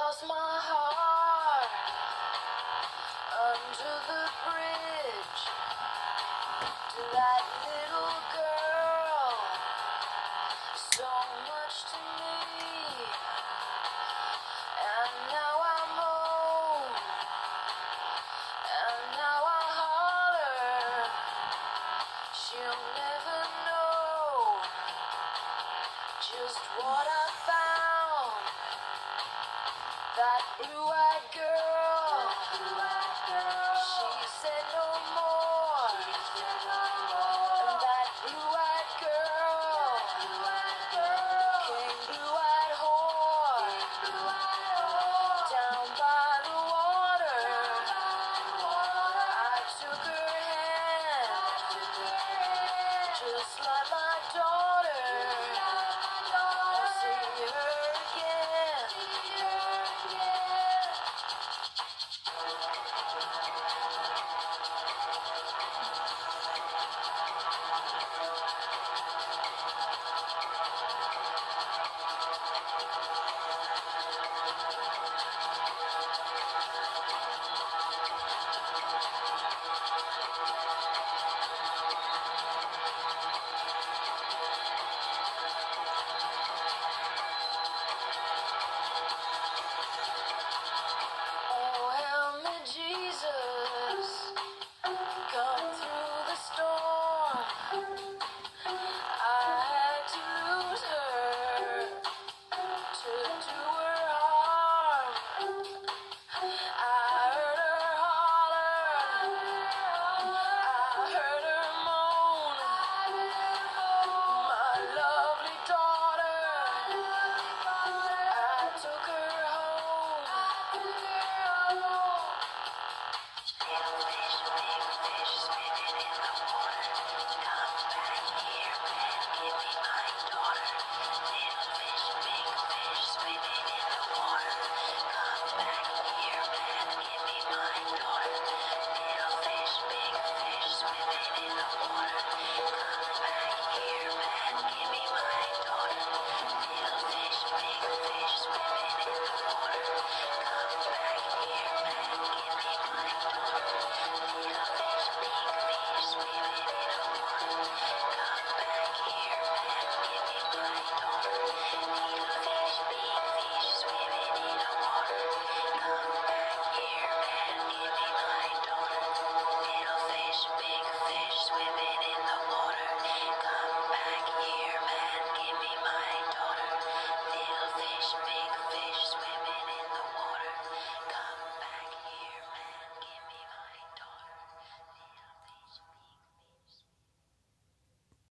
lost my heart under the bridge to that little girl. So much to me, and now I'm home, and now I holler. She'll never know just what I found. That blue-eyed girl, she said no more. And that blue-eyed girl came blue-eyed whore down by the water. I took her hand, just like my daughter. I'll see her again. Oh, help me, Jesus, come through the storm. I had to lose her to do her harm. I heard her holler, I heard her moan. My lovely daughter, I took her home. Little fish, big fish, swimming in the water. Come back here, man, give me my daughter. Little fish, big fish, swimming in the water. Come back here, man, give me my daughter. Little fish, big fish, swimming in the water. Come back here, man, give me my daughter. Little fish, big fish, swimming in the water. Come back here, man, give me my daughter. Little fish, big fish, swimming in the water. Come back here, man, give me my daughter. Little fish, big fish, swimming in the water. Come back here, man, give me my daughter. Little fish, big fish, swimming in the water. Come back here, man, give me my daughter. Little fish, big